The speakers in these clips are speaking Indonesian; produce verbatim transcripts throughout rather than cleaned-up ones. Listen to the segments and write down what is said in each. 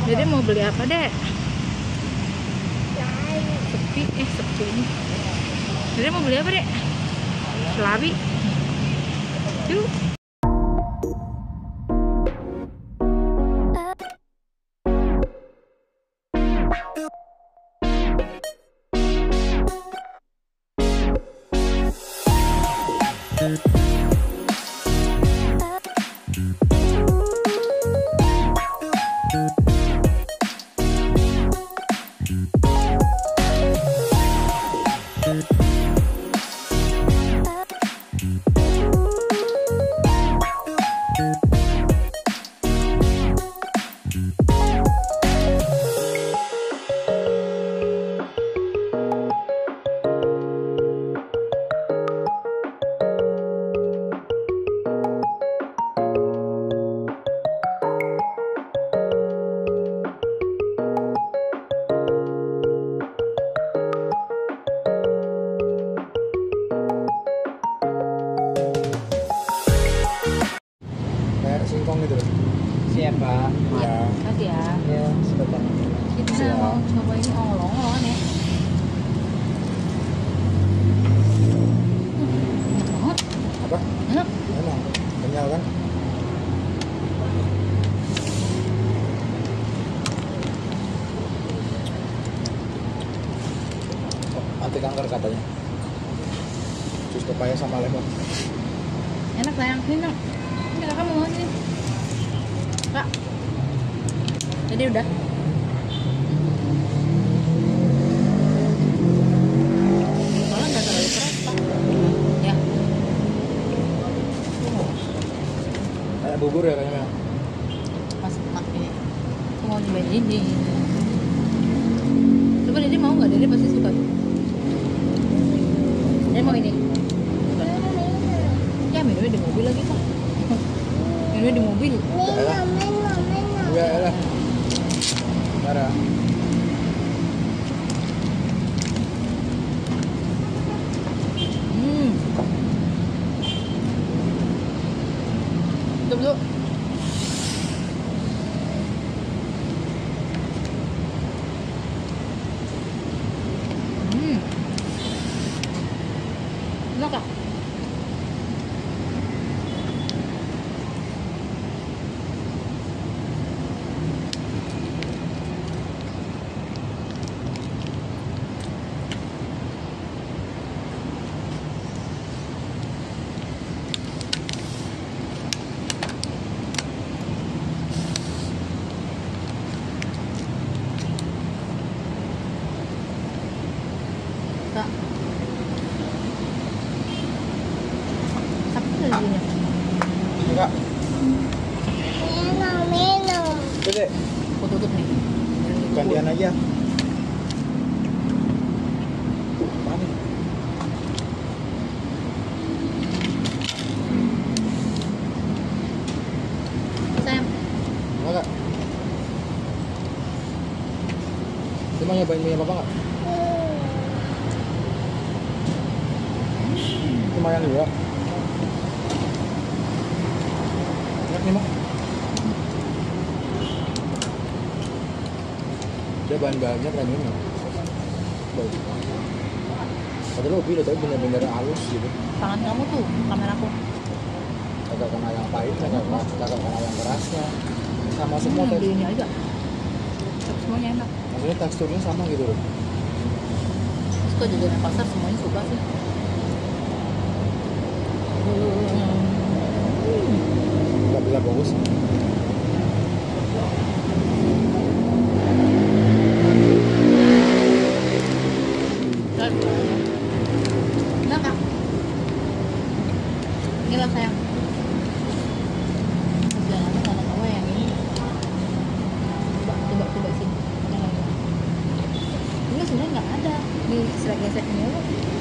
Dede mau beli apa, Dek? Sepi, eh sepi ini. Dede mau beli apa, Dek? Selawi. Yuk. Singkong gitu loh. Siap, Pak. Ya, kasih ya. Ya, sebentar. Kita mau coba ini olong-olongan ya. Enak banget. Apa? Enak. Emang kenyal kan? Oh, anti kanker katanya. Jus pepaya sama lemon. Enak sayang, ini dong. Ini kakak mau sini. Kak. Jadi udah. Soalnya nggak terlalu keras, Pak. Ya. Kayak bubur ya kayaknya. Pas enak ini. Aku mau nyobain ini. Coba Dede mau nggak? Dede pasti suka. Dede mau ini. Ya minumnya di mobil lagi Pak. Minumnya di mobil. Iya, elah. Marah. Hmm. Tutup dulu. Hmm. Enak Kak? Kak. Sakit lagi nih. Enggak. Tuh, Dek. Aku tutup nih. Gantian aja. Apaan nih? Sayang. Enggak. Lu mau nyobain punya papa nggak? Lumayan juga. Enak nih, Mak. Dia bahan-bahannya premium ya. Bagus. Padahal lebih loh, tapi bener-bener halus gitu. Tangan kamu tuh, kameraku. Kagak kena yang pahit, kagak kena, kagak kena yang kerasnya. Sama semua Hmm, teks- beli ini aja. Tapi semuanya enak. maksudnya teksturnya sama gitu loh. Suka jajanan pasar semuanya suka sih. Nggak bisa bagus. Enak Kak. Inilah sayang. Jangan sama kamu yang ini. Coba, coba, coba sini. Yang lain. Ini sebenarnya nggak ada di gesek-gesek ini loh.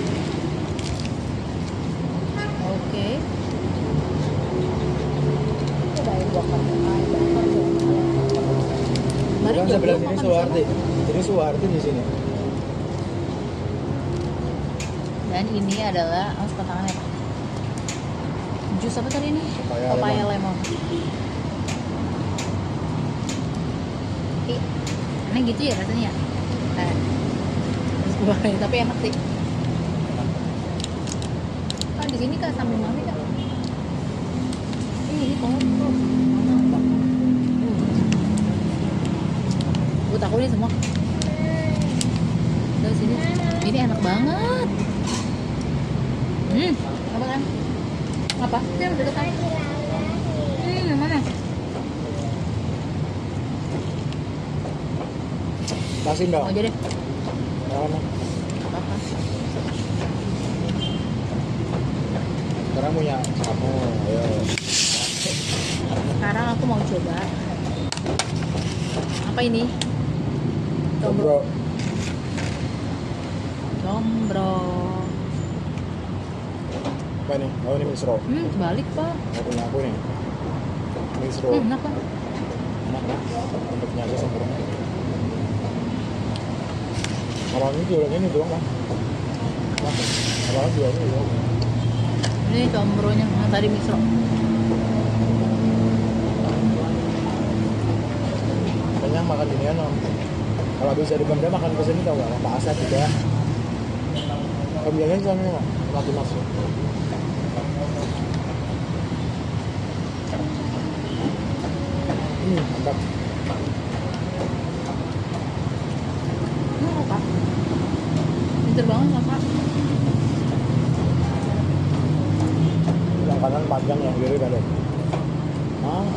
Oke. Cobain dua cup. Mari Kan saya bilang jodoh ini makan Suwarti. bersama. Ini Suwarti di sini. Dan ini adalah awas tangannya Pak. Jus apa tadi ini? Papaya Papaya lemon. lemon. Ih, aneh gitu ya rasanya. Nah, terus gua tapi enak sih. Ah di sini kak sambil mami kak. Ini ini kok mana? Buat aku ini semua. Dari sini. Ini enak banget. Hmm, apa kan? Apa? Ini udah dekat. Hmm, yang mana? Kasih dong. Mau aja deh. Yang mana? Apa-apa. Sekarang punya kamu. Ayo. Sekarang aku mau coba. Apa ini? Combro. Combro. Apa ini? Oh ini misro. Hmm, balik pak. Yang punya aku nih. Misro. Hmm, enak kan? Enak kan? Bentuknya aja sempurna. Kalau ini jualannya ini doang kan? Kalau jualannya ini doang. Ini combronya yang tadi misro. Kenyang makan ginian om. Kalau bisa di Pemda makan kesini tau gak? Pak Asad juga. Pembiayaan sama nggak? Mati masuk. Hmm, mantap. Ini apa? Pinter banget kakak. Yang kanan panjang, yang kiri pendek. Ah.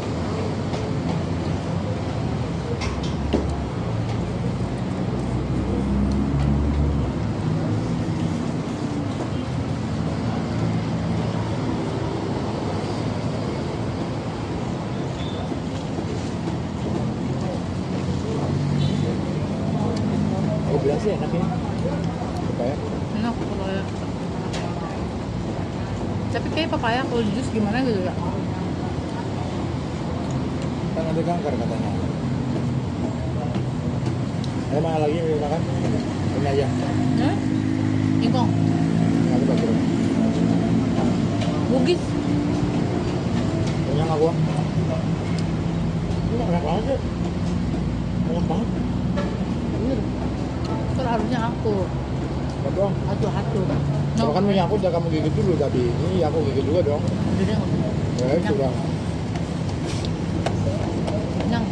Aku bilang sih enak ini. Supaya Enak papaya. Tapi kayak papaya kalau jus gimana gitu ya? kan ada kanker katanya. Ada mana lagi yang makan? Ini aja. Hmm? Ingkong. Aku bagi. Bugis. Kenyang aku. Ini enak banget ya. Enak banget. Bener. Kan harusnya aku. Enak dong. Atu-atu. Kalau kan punya aku udah kamu gigit dulu tapi ini aku gigit juga dong. Udah deh, nggak usah. Ya itu dong. Kenyang.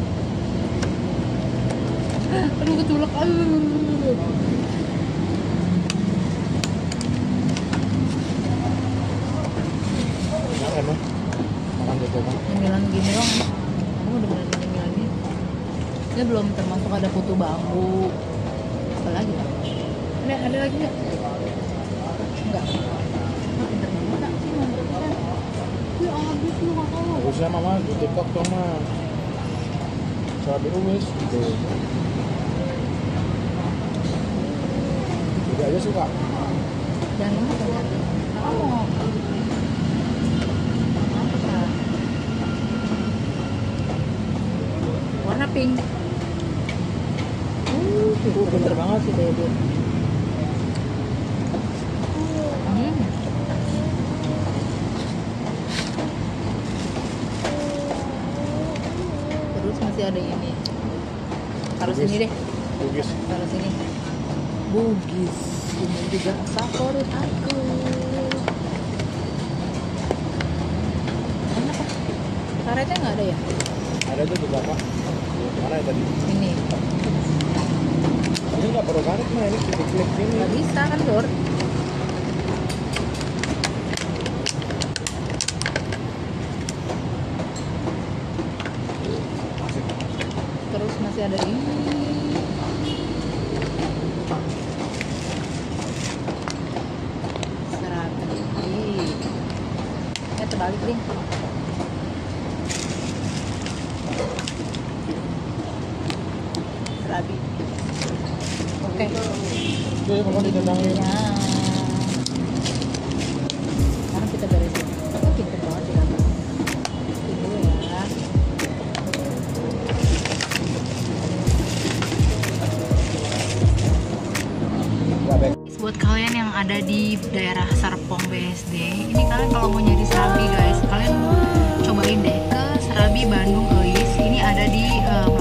Aduh ketulak. Aduh. Enak emang. Makan cocokan. Cemilan gini dong. Aku udah mulai cemilan ini. Ini belum termasuk ada putu bambu. Apa lagi Pak? Ada ada lagi nggak? Enggak. Ah, pinter banget Kak. Sih mantep kan. Ya habis lu nggak tahu. Harusnya mama di TikTok dong mah. Sabi umis gitu. Juga aja suka. Jangan lupa kan. Kamu. Apa Kak? Warna pink. Uh, itu pinter banget sih kayak itu. Hmm. Terus masih ada ini. Taruh Bugis. sini deh. Bugis. Taruh sini. Bugis. Ini juga favorit aku. Mana Pak? Karetnya nggak ada ya? Ada tuh beberapa. Mana ya tadi? Ini. Ini nggak perlu karet mah ini klik-klik gini. Nggak bisa kan Dor? Asik. Terus masih ada ini. Serabi. Eh terbalik nih. Serabi. Oke. Oke, kalau ditendangin. Ya. Sekarang kita beresin. Oh, pinter banget sih kakak. Ini dulu ya. Nggak baik. Buat kalian yang ada di daerah Serpong B S D, ini kalian kalau mau nyari serabi guys, kalian cobain deh ke Serabi Bandung Eis. Ini ada di uh,